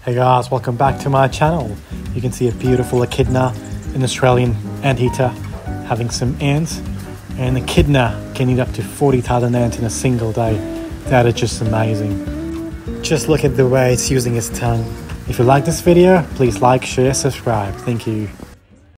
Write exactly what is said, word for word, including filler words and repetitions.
Hey guys, welcome back to my channel. You can see a beautiful echidna, an Australian anteater, having some ants. And the echidna can eat up to forty thousand ants in a single day. That is just amazing. Just look at the way it's using its tongue. If you like this video, please like, share, subscribe. Thank you.